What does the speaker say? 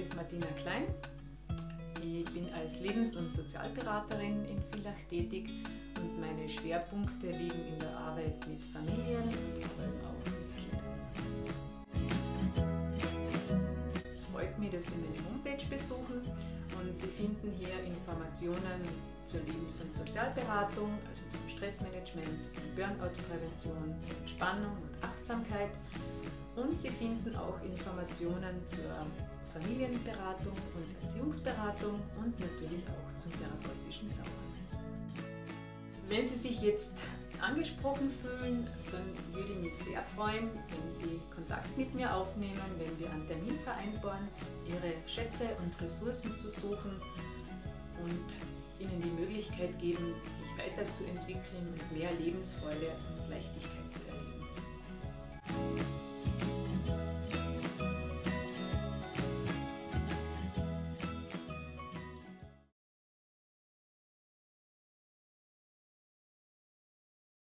ist Martina Klein. Ich bin als Lebens- und Sozialberaterin in Villach tätig und meine Schwerpunkte liegen in der Arbeit mit Familien und vor allem auch mit Kindern. Freut mich, dass Sie meine Homepage besuchen und Sie finden hier Informationen zur Lebens- und Sozialberatung, also zum Stressmanagement, zur Burnout-Prävention, zur Entspannung und Achtsamkeit. Und Sie finden auch Informationen zur Familienberatung und Erziehungsberatung und natürlich auch zum therapeutischen Zaubern. Wenn Sie sich jetzt angesprochen fühlen, dann würde ich mich sehr freuen, wenn Sie Kontakt mit mir aufnehmen, wenn wir einen Termin vereinbaren, Ihre Schätze und Ressourcen zu suchen und Ihnen die Möglichkeit geben, sich weiterzuentwickeln und mehr Lebensfreude und Leichtigkeit zu